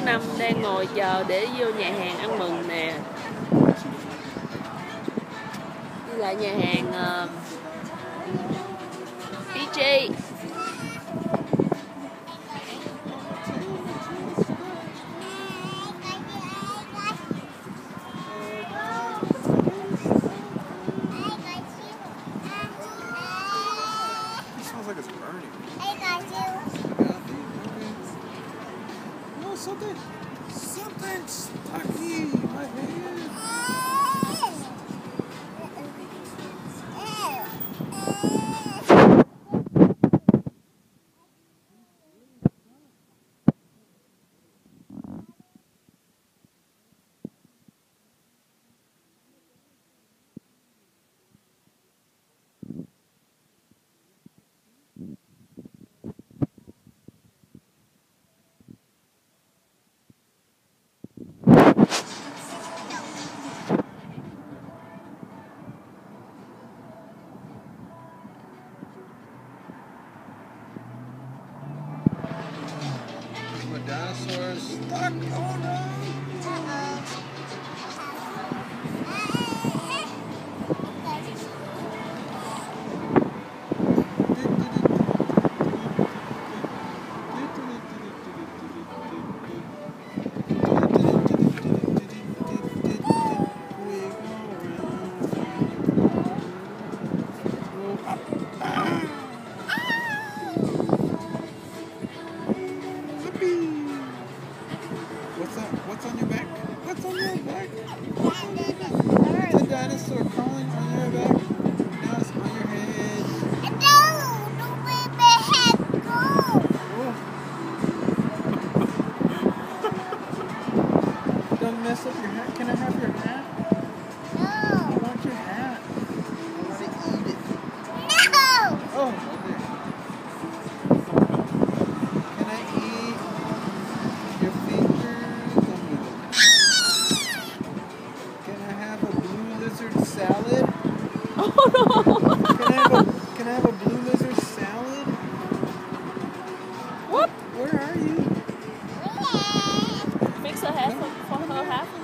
5 đang ngồi chờ để vô nhà hàng ăn mừng nè. Đây là nhà hàng PJ. Smells like it's burning. I got you. No, something stuck in my hand. My dinosaur is stuck. Oh no! What's on your back? What's on your back? It's a dinosaur crawling on your back. Now it's on your head. Oh. Don't mess up your hat. Can I have your hat? I want your hat. I want to eat it. Oh, okay. Can I eat your fingers? Can I have a blue lizard salad? Oh no! Can I have a blue lizard salad? What? Where are you? Fix her hat for her hat.